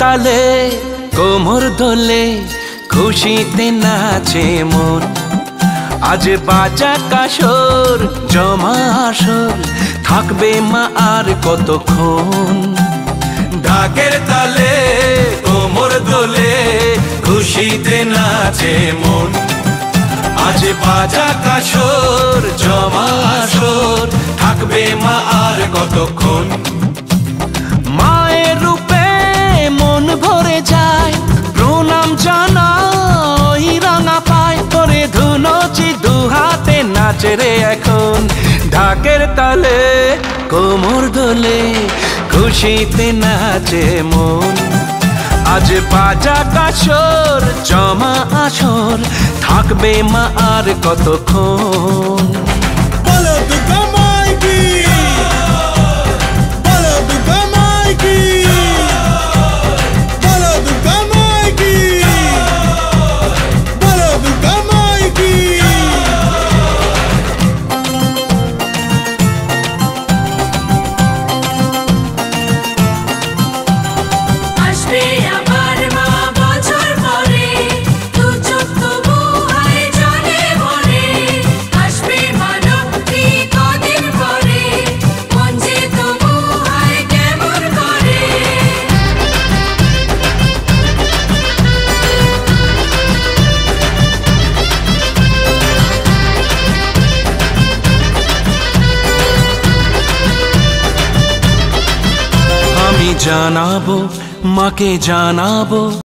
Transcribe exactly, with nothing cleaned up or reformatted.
তালে কোমর দোলে খুশিতে নাচে মন। আজ বাজা কাসর জমা আসর থাকবে মা আর কতক্ষণ। ঢাকের তালে কোমর দোলে খুশিতে নাচে মন। আজ বাজা কাসর জমা আসর থাকবে মা আর কতক্ষণ। মায়ের রূপে মন ভরে যায় প্রণাম জানাই রাঙা পায় করে ধুনচি দু হাতে নাচে রে এখন। ঢাকের তালে কোমর দোলে খুশিতে নাচে মন। আজ বাজা কাসর জমা আসর থাকবে মা আর কতক্ষণ। বলো দুর্গা মাইকি, বলো দুর্গা মাইকি, বলো দুর্গা মাইকি, বলো দুর্গা মাইকি। জানাবো মাকে জানাবো